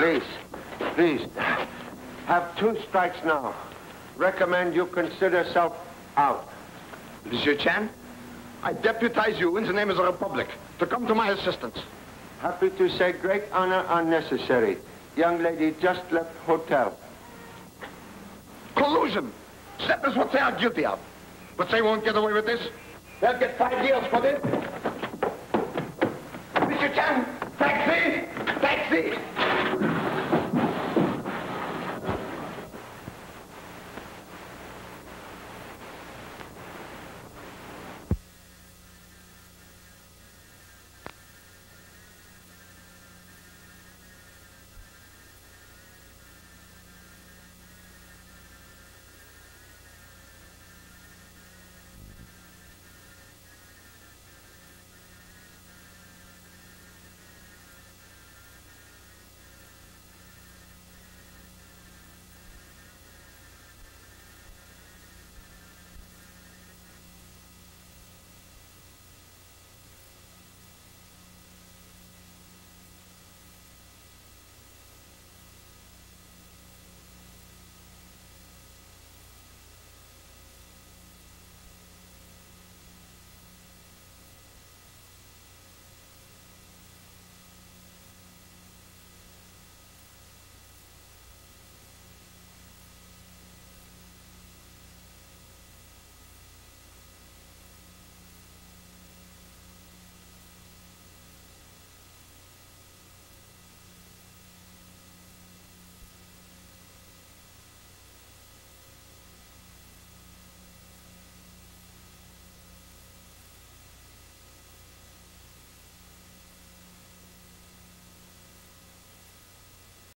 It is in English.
Please, please. Have 2 strikes now. Recommend you consider yourself out. Monsieur Chan, I deputize you in the name of the Republic to come to my assistance. Happy to say great honor unnecessary. Young lady just left hotel. Collusion. That is what they are guilty of. But they won't get away with this. They'll get 5 years for this. Monsieur Chan, taxi! Taxi!